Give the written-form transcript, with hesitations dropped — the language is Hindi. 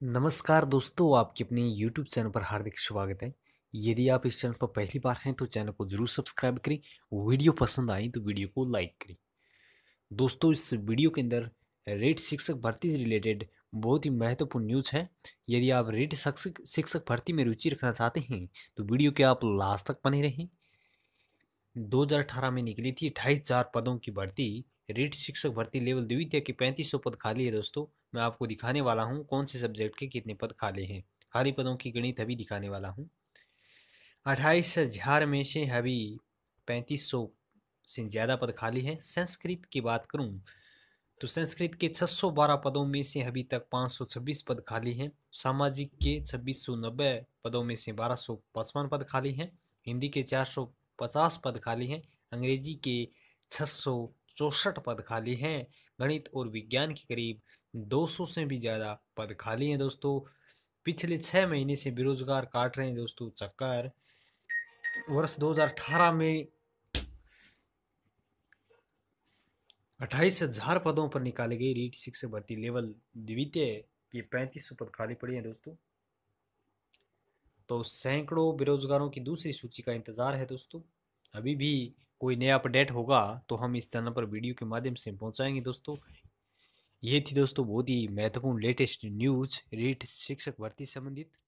नमस्कार दोस्तों, आपके अपने YouTube चैनल पर हार्दिक स्वागत है। यदि आप इस चैनल पर पहली बार हैं तो चैनल को जरूर सब्सक्राइब करें। वीडियो पसंद आई तो वीडियो को लाइक करें। दोस्तों, इस वीडियो के अंदर रेट शिक्षक भर्ती से रिलेटेड बहुत ही महत्वपूर्ण न्यूज़ है। यदि आप रेट शिक्षक शिक्षक भर्ती में रुचि रखना चाहते हैं तो वीडियो के आप लास्ट तक बने रहें। 2018 में निकली थी 28,000 पदों की भर्ती। रीट शिक्षक भर्ती लेवल द्वितीय के 3500 पद खाली है। दोस्तों, मैं आपको दिखाने वाला हूँ कौन से सब्जेक्ट के कितने पद खाली हैं। खाली पदों की गणित अभी दिखाने वाला हूँ। 28,000 में से अभी 3500 से ज़्यादा पद खाली हैं। संस्कृत की बात करूँ तो संस्कृत के 612 पदों में से अभी तक 526 पद खाली हैं। सामाजिक के 2690 पदों में से 1255 पद खाली हैं। हिंदी के 450 पद खाली हैं। अंग्रेजी के 664 पद खाली हैं। गणित और विज्ञान के करीब 200 से भी ज़्यादा पद खाली हैं। दोस्तों, पिछले 6 महीने से बेरोजगार काट रहे हैं दोस्तों चक्कर। वर्ष 2018 में 28,000 पदों पर निकाले गए रीट शिक्षक भर्ती लेवल द्वितीय के 3500 पद खाली पड़े हैं। दोस्तों, तो सैकड़ों बेरोजगारों की दूसरी सूची का इंतजार है। दोस्तों, अभी भी कोई नया अपडेट होगा तो हम इस चैनल पर वीडियो के माध्यम से पहुंचाएंगे। दोस्तों, ये थी दोस्तों बहुत ही महत्वपूर्ण लेटेस्ट न्यूज रीट शिक्षक भर्ती से संबंधित।